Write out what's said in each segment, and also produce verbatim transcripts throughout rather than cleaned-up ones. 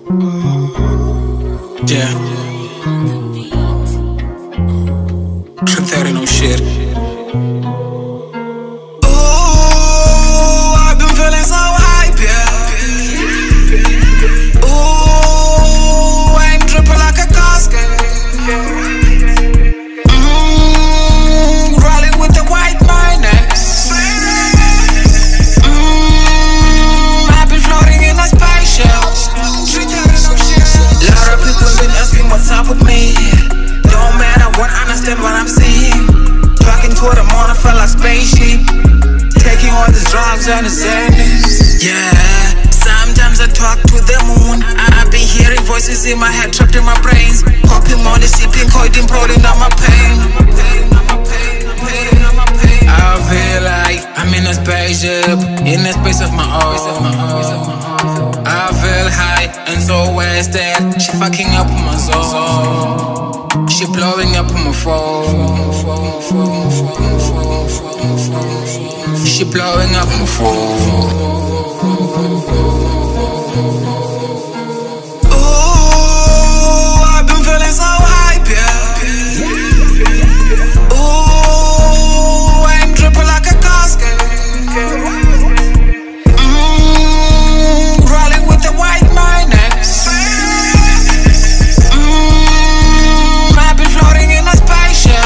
Yeah. Truth ain't no shit. Ooh, I've been feeling so hype, yeah. Ooh, I'm dripping like a casket. Mmm, rolling with the white miners. Mmm, I've been floating in a spaceship. Lot of people been asking what's up with me. Don't matter what, understand what I'm seeing. Talking to the morning, felt like spaceship. Taking all these drugs and the sadness. Yeah, sometimes I talk to the moon. I be hearing voices in my head, trapped in my brains. Popping money, sipping codeine, imploding on my pain. I feel like I'm in a spaceship, in the space of my own. I feel high and so wasted. She fucking up on my soul. She blowing up on my phone. She blowing up my phone. Ooh, I've been feeling so hype, yeah. Ooh, I'm dripping like a casket. Mmm, rolling with the white miners. Mmm, I've been floating in a spaceship.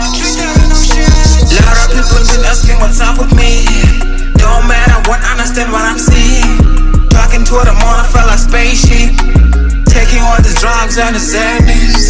Lot of people been asking what's up with me. Don't matter what, understand what I'm seeing. Talking to the morning, felt like spaceship. Taking all these drugs and the sadness.